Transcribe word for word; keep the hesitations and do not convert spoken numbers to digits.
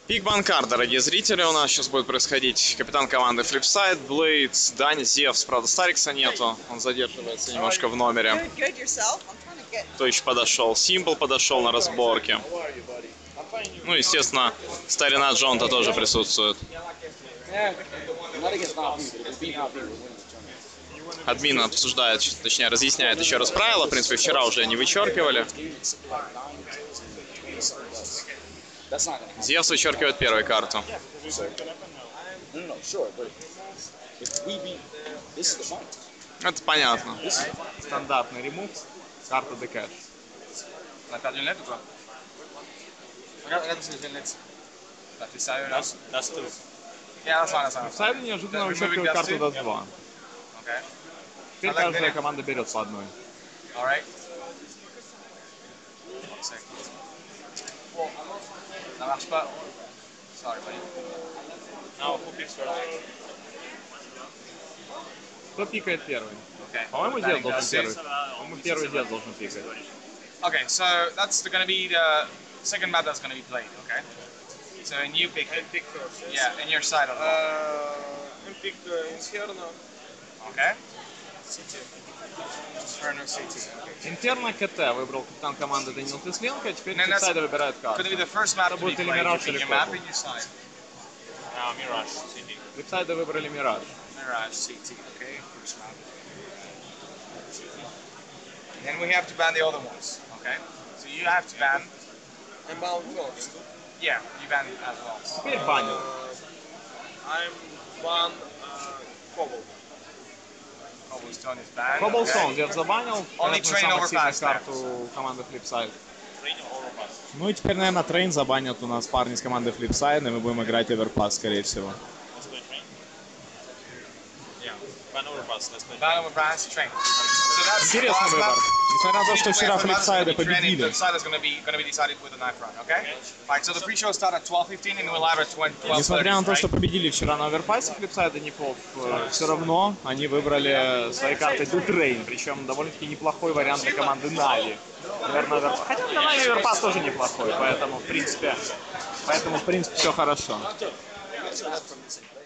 Пик банкар, дорогие зрители, у нас сейчас будет происходить капитан команды Flipside, Блейдс, Дань, Зевс. Правда, Старикса нету, он задерживается немножко в номере. Кто еще подошел? Симпл подошел на разборке. Ну, естественно, старина Джонта тоже присутствует. Админ обсуждает, точнее разъясняет еще раз правила. В принципе, вчера уже не вычеркивали. Зевс вычеркивает первую карту. Это понятно. Стандартный ремув. Карта декэш. Сайд неожиданно вычеркивает карту даст два. Теперь каждая команда берет по одной. Кто пикает первый? По-моему, Зевс должен первый. По-моему, первый Зевс должен пикать. Okay, so that's going to be the second map that's going to be played, okay? So and you pick it. Pick first. Yeah, and your side of it. Uh, and pick uh, Inferno. Okay. City. Inferno City. Okay. Интерно КТ выбрал капитан команды Данил Тесленко, а теперь And that's Flipside выбирает карту. going to be the first map Это to be будет или played. You Мираж, pick или your map Кобл. and your side. Uh, Mirage City. Flipside выбрали Мираж. Mirage City, okay, first map. Then we have to ban the other ones, okay? So you have to ban. And bound first. Yeah, you ban it as well. Теперь банил. Uh, I'm one uh, Cobble. Cobblestone is banned. Коблстоун Зевс забанил. Only Это train самая сильная overpass карту команды Flipside. Train overpass. Ну и теперь, наверное, трейн забанят у нас парни с команды Flipside, и мы будем играть оверпас, скорее всего. Let's play train. Yeah, ban overpass. Let's play Ban train. overpass, train. So that's the Интересный last выбор. map. Несмотря на то, что вчера Flipside победили. Flipside is going to be going to be decided with a knife run, okay? Alright, so the pre-show start at twelve fifteen and we'll have it twelve thirty. Несмотря на то, что победили вчера на оверпасе Flipside и Непов, все равно они выбрали своей картой Дутрейн, причем довольно-таки неплохой вариант для команды Нави. Наверное, оверпас. Хотя для Нави оверпас тоже неплохой, поэтому в принципе, поэтому в принципе все хорошо.